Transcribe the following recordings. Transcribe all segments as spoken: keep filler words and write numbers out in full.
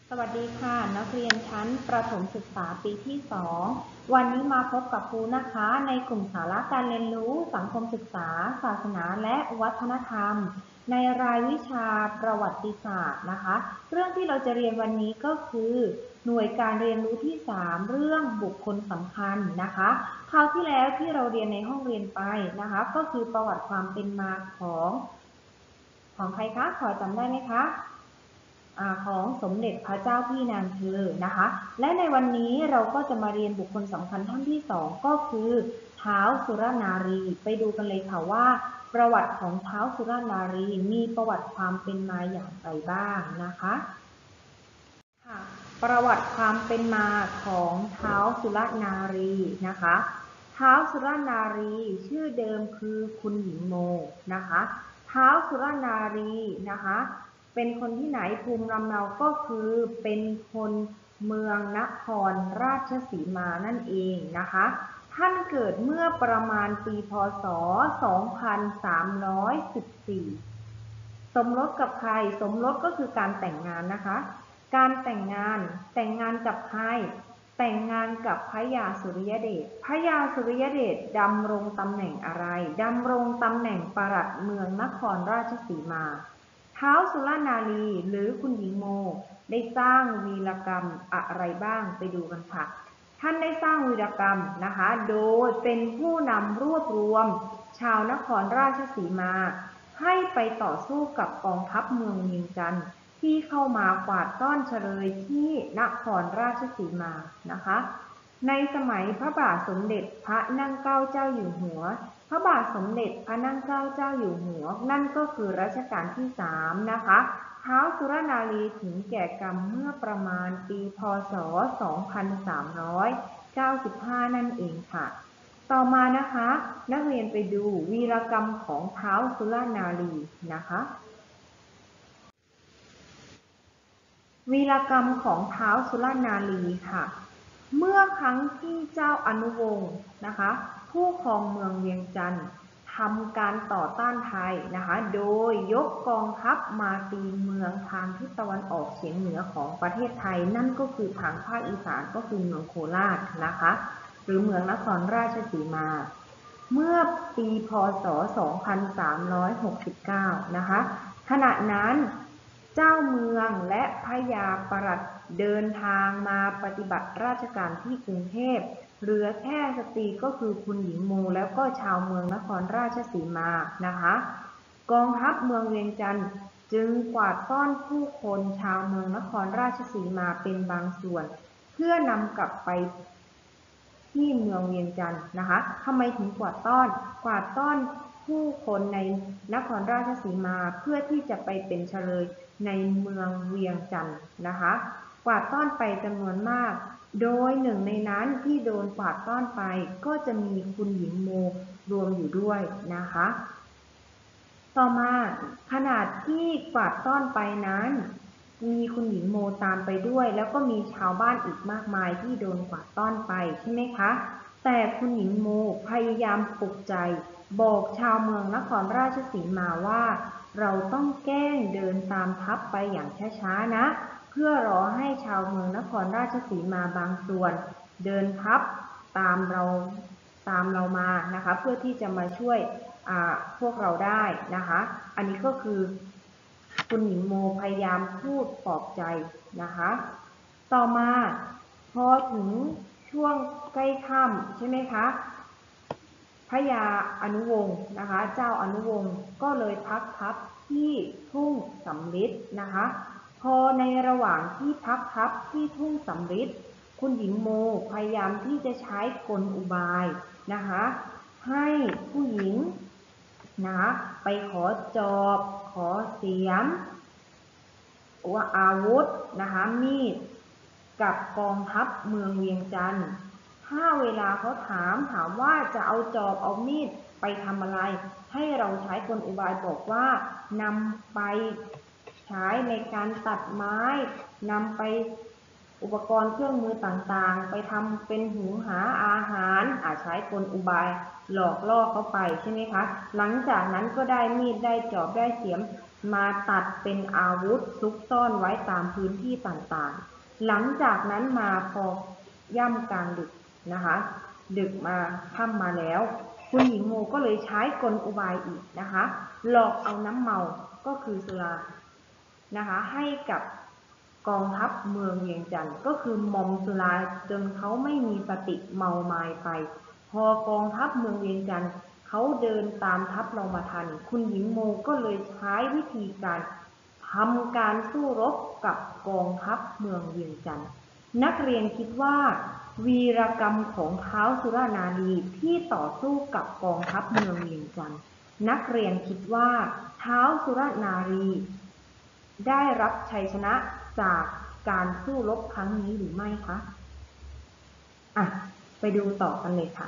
สวัสดีค่ะนักเรียนชั้นประถมศึกษาปีที่สองวันนี้มาพบกับครูนะคะในกลุ่มสาระการเรียนรู้สังคมศึกษาศาสนาและวัฒนธรรมในรายวิชาประวัติศาสตร์นะคะเรื่องที่เราจะเรียนวันนี้ก็คือหน่วยการเรียนรู้ที่สามเรื่องบุคคลสำคัญนะคะคราวที่แล้วที่เราเรียนในห้องเรียนไปนะคะก็คือประวัติความเป็นมาของของใครคะขอจำได้ไหมคะของสมเด็จพระเจ้าพี่นางเธอนะคะและในวันนี้เราก็จะมาเรียนบุคคลสำคัญท่านที่สองก็คือท้าวสุรนารีไปดูกันเลยค่ะว่าประวัติของท้าวสุรนารีมีประวัติความเป็นมาอย่างไรบ้างนะคะค่ะประวัติความเป็นมาของท้าวสุรนารีนะคะท้าวสุรนารีชื่อเดิมคือคุณหญิงโมนะคะท้าวสุรนารีนะคะเป็นคนที่ไหนภูมิลำเนาก็คือเป็นคนเมืองนครราชสีมานั่นเองนะคะท่านเกิดเมื่อประมาณปีพ.ศ. สองพันสามร้อยสิบสี่ สมรสกับใครสมรสก็คือการแต่งงานนะคะการแต่งงานแต่งงานกับใครแต่งงานกับพระยาสุริยเดชพระยาสุริยเดชดำรงตำแหน่งอะไรดำรงตำแหน่งปลัดเมืองนครราชสีมาท้าวสุรนารีหรือคุณหญิงโมได้สร้างวีรกรรมอะไรบ้างไปดูกันค่ะท่านได้สร้างวีรกรรมนะคะโดยเป็นผู้นำรวบรวมชาวนครราชสีมาให้ไปต่อสู้กับกองทัพเมืองเวียงจันทร์ที่เข้ามากวาดต้อนเฉลยที่นครราชสีมานะคะในสมัยพระบาทสมเด็จพระนั่งเกล้าเจ้าอยู่หัวพระบาทสมเด็จพระนั่งเกล้าเจ้าอยู่หัวนั่นก็คือรัชกาลที่สามนะคะท้าวสุรนารีถึงแก่กรรมเมื่อประมาณปีพ.ศ. สองพันสามร้อยเก้าสิบห้านั่นเองค่ะต่อมานะคะนักเรียนไปดูวีรกรรมของท้าวสุรนารีนะคะวีรกรรมของท้าวสุรนารีค่ะเมื่อครั้งที่เจ้าอนุวงศ์นะคะผู้ครองเมืองเวียงจันทร์ทำการต่อต้านไทยนะคะโดยยกกองทัพมาตีเมืองทางทิศตะวันออกเฉียงเหนือของประเทศไทยนั่นก็คือทางภาคอีสานก็คือเมืองโคราชนะคะหรือเมืองนครราชสีมาเมื่อปีพ.ศ. สองพันสามร้อยหกสิบเก้านะคะขณะนั้นเจ้าเมืองและพระยาปลัดเดินทางมาปฏิบัติราชการที่กรุงเทพเหลือแค่สตรีก็คือคุณหญิงโมแล้วก็ชาวเมืองนครราชสีมานะคะกองทัพเมืองเวียงจันทร์จึงกวาดต้อนผู้คนชาวเมืองนครราชสีมาเป็นบางส่วนเพื่อนำกลับไปที่เมืองเวียงจันทร์นะคะทำไมถึงกวาดต้อนกวาดต้อนผู้คนในนครราชสีมาเพื่อที่จะไปเป็นเฉลยในเมืองเวียงจันทร์นะคะกวาดต้อนไปจำนวนมากโดยหนึ่งในนั้นที่โดนกวาดต้อนไปก็จะมีคุณหญิงโมรวมอยู่ด้วยนะคะต่อมาขณะที่กวาดต้อนไปนั้นมีคุณหญิงโมตามไปด้วยแล้วก็มีชาวบ้านอีกมากมายที่โดนกวาดต้อนไปใช่ไหมคะแต่คุณหญิงโมพยายามปลุกใจบอกชาวเมืองนครราชสีมาว่าเราต้องแกล้งเดินตามทัพไปอย่างช้าๆนะเพื่อรอให้ชาวเมืองนครราชสีมาบางส่วนเดินทัพตามเราตามเรามานะคะเพื่อที่จะมาช่วยพวกเราได้นะคะอันนี้ก็คือคุณหญิงโมพยายามพูดปลอบใจนะคะต่อมาพอถึงช่วงใกล้ค่ำใช่ไหมคะพระยาอนุวงศ์นะคะเจ้าอนุวงศ์ก็เลยพักทัพที่ทุ่งสำริดนะคะพอในระหว่างที่พักทัพที่ทุ่งสำริดคุณหญิงโมพยายามที่จะใช้กลอุบายนะคะให้ผู้หญิงนะไปขอจอบขอเสียมว่าอาวุธนะคะมีดกับกองทัพเมืองเวียงจันทร์ถ้าเวลาเขาถามถามว่าจะเอาจอบเอามีดไปทำอะไรให้เราใช้กลอุบายบอกว่านำไปใช้ในการตัดไม้นำไปอุปกรณ์เครื่องมือต่างๆไปทำเป็นหุงหาอาหารอาจใช้กลอุบายหลอกล่อเขาไปใช่ไหมคะหลังจากนั้นก็ได้มีดได้จอบได้เสียมมาตัดเป็นอาวุธซุกซ่อนไว้ตามพื้นที่ต่างๆหลังจากนั้นมาพอย่ำกลางดึกนะคะดึกมาค่ำมาแล้วคุณหญิงโมก็เลยใช้กลอุบายอีกนะคะหลอกเอาน้ำเมาก็คือสุรานะคะให้กับกองทัพเมืองเวียงจันทร์ก็คือมอมสุราจนเขาไม่มีสติเมาไม้ไปพอกองทัพเมืองเวียงจันทร์เขาเดินตามทัพเรามาทันคุณหญิงโมก็เลยใช้วิธีการทำการสู้รบกับกองทัพเมืองเวียงจันทร์นักเรียนคิดว่าวีรกรรมของท้าวสุรนารีที่ต่อสู้กับกองทัพเมืองเวียงจันทร์นักเรียนคิดว่าท้าวสุรนารีได้รับชัยชนะจากการสู้รบครั้งนี้หรือไม่คะอ่ะไปดูต่อกันเลยค่ะ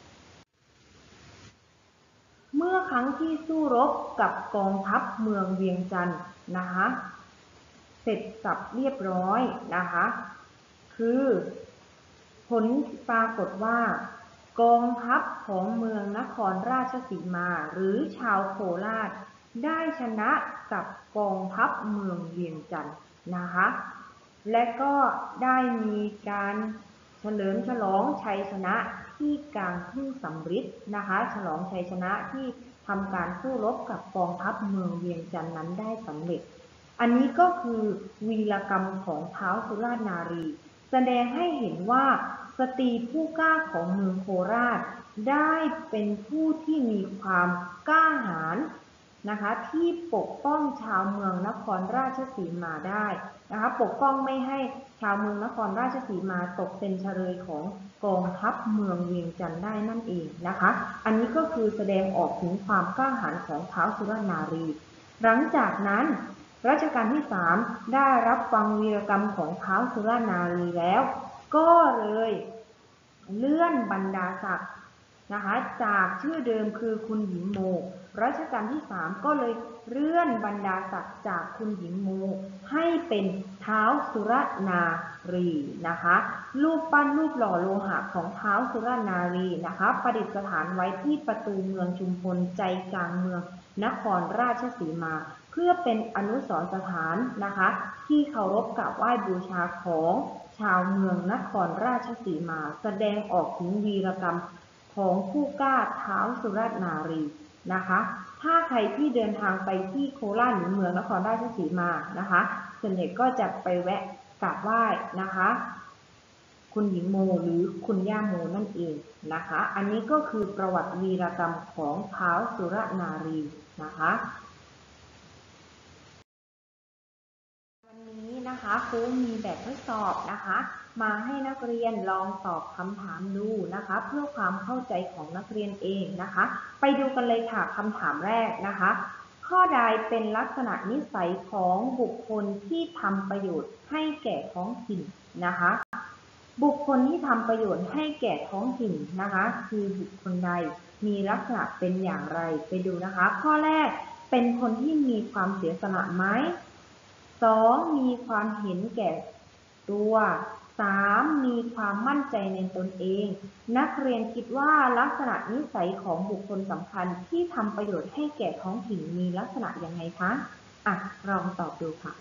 เมื่อครั้งที่สู้รบกับกองทัพเมืองเวียงจันทร์นะคะเสร็จสับเรียบร้อยนะคะคือผลปรากฏว่ากองทัพของเมืองนครราชสีมาหรือชาวโคราชได้ชนะกับกองทัพเมืองเวียงจันทร์นะคะและก็ได้มีการเฉลิมฉลองชัยชนะที่กลางทุ่งสำริดนะคะฉลองชัยชนะที่ทำการสู้รบกับกองทัพเมืองเวียงจันทร์นั้นได้สำเร็จอันนี้ก็คือวีรกรรมของท้าวสุรนารีแสดงให้เห็นว่าสตรีผู้กล้าของเมืองโคราชได้เป็นผู้ที่มีความกล้าหาญนะคะที่ปกป้องชาวเมืองนครราชสีมาได้นะคะปกป้องไม่ให้ชาวเมืองนครราชสีมาตกเป็นเฉลยของกองทัพเมืองเวียงจันทร์ได้นั่นเองนะคะอันนี้ก็คือแสดงออกถึงความกล้าหาญของท้าวสุรนารีหลังจากนั้นรัชกาลที่สามได้รับฟังวีรกรรมของท้าวสุรนารีแล้วก็เลยเลื่อนบรรดาศักดิ์นะคะจากชื่อเดิมคือคุณหญิงโมรัชกาลที่สามก็เลยเลื่อนบรรดาศักดิ์จากคุณหญิงโมให้เป็นท้าวสุรนารีนะคะรูปปั้นรูปหล่อโลหะของท้าวสุรนารีนะคะประดิษฐานไว้ที่ประตูเมืองชุมพลใจกลางเมืองนครราชสีมาเพื่อเป็นอนุสรณ์สถานนะคะที่เคารพกราบไหว้บูชาของชาวเมืองนครราชสีมาแสดงออกถึงวีรกรรมของผู้กล้าท้าวสุรนารีนะคะถ้าใครที่เดินทางไปที่โคราชหรือเมืองนครราชสีมานะคะส่วนใหญ่ก็จะไปแวะกราบไหว้นะคะคุณหญิงโมหรือคุณย่าโมนั่นเองนะคะอันนี้ก็คือประวัติวีรกรรมของท้าวสุรนารีนะคะวันนี้นะคะครูมีแบบทดสอบนะคะมาให้นักเรียนลองตอบคำถามดูนะคะเพื่อความเข้าใจของนักเรียนเองนะคะไปดูกันเลยค่ะคำถามแรกนะคะข้อใดเป็นลักษณะนิสัยของบุคคลที่ทำประโยชน์ให้แก่ท้องถิ่นนะคะบุคคลที่ทำประโยชน์ให้แก่ท้องถิ่นนะคะคือบุคคลใดมีลักษณะเป็นอย่างไรไปดูนะคะข้อแรกเป็นคนที่มีความเสียสละไหมสองมีความเห็นแก่ตัวสามมีความมั่นใจในตนเองนักเรียนคิดว่าลักษณะนิสัยของบุคคลสำคัญที่ทำประโยชน์ให้แก่ท้องถิ่นมีลักษณะยังไงคะอ่ะลองตอบดูค่ะ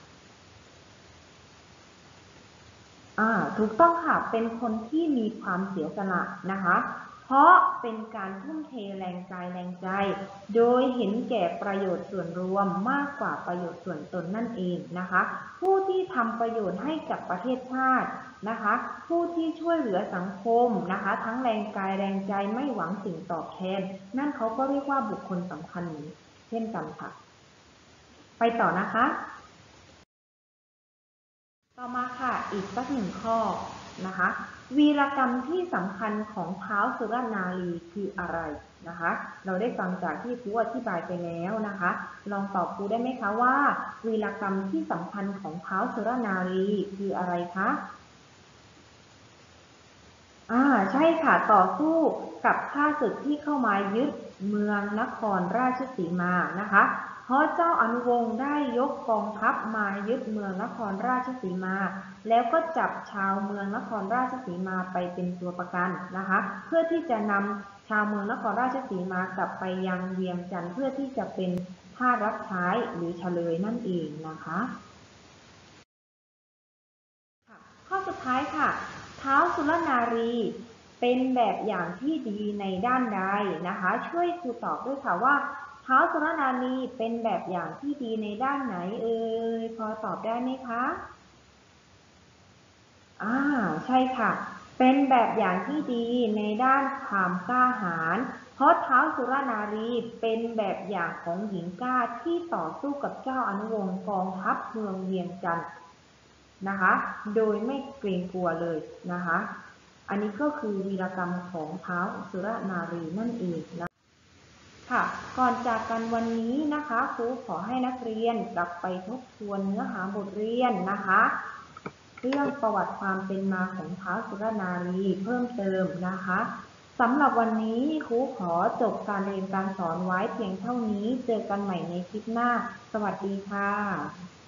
อ่าถูกต้องค่ะเป็นคนที่มีความเสียสละนะคะเพราะเป็นการทุ่มเทแรงกายแรงใจโดยเห็นแก่ประโยชน์ส่วนรวมมากกว่าประโยชน์ส่วนตนนั่นเองนะคะผู้ที่ทำประโยชน์ให้กับประเทศชาตินะคะผู้ที่ช่วยเหลือสังคมนะคะทั้งแรงกายแรงใจไม่หวังสิ่งตอบแทนนั่นเขาก็เรียกว่าบุคคลสำคัญเช่นกันค่ะไปต่อนะคะต่อมาค่ะอีกสักหนึ่งข้อนะคะวีรกรรมที่สำคัญของท้าวสุรนารีคืออะไรนะคะเราได้ฟังจากที่ครูอธิบายไปแล้วนะคะลองตอบครูได้ไหมคะว่าวีรกรรมที่สำคัญของท้าวสุรนารีคืออะไรคะอ่าใช่ค่ะต่อสู้กับข้าศึกที่เข้ามายึดเมืองนครราชสีมานะคะเพราะเจ้าอนุวงศ์ได้ยกกองทัพมายึดเมืองนครราชสีมาแล้วก็จับชาวเมืองนครราชสีมาไปเป็นตัวประกันนะคะเพื่อที่จะนำชาวเมืองนครราชสีมากลับไปยังเวียงจันทร์เพื่อที่จะเป็นททาสรับใช้หรือเฉลยนั่นเองนะคะข้อสุดท้ายค่ะท้าวสุรนารีเป็นแบบอย่างที่ดีในด้านใดนะคะช่วยครูตอบด้วยค่ะว่าท้าวสุรนารีเป็นแบบอย่างที่ดีในด้านไหนเอ่ยพอตอบได้ไหมคะอ่าใช่ค่ะเป็นแบบอย่างที่ดีในด้านความกล้าหาญเพราะท้าวสุรนารีเป็นแบบอย่างของหญิงกล้าที่ต่อสู้กับเจ้าอนุวงศ์กองทัพเมืองเวียงจันทร์นะคะโดยไม่เกรงกลัวเลยนะคะอันนี้ก็คือวีรกรรมของท้าวสุรนารีนั่นเองนะค่ะก่อนจากกันวันนี้นะคะครูขอให้นักเรียนกลับไปทบทวนเนื้อหาบทเรียนนะคะเรื่องประวัติความเป็นมาของท้าวสุรนารีเพิ่มเติมนะคะสำหรับวันนี้ครูขอจบการเรียนการสอนไว้เพียงเท่านี้เจอกันใหม่ในคลิปหน้าสวัสดีค่ะ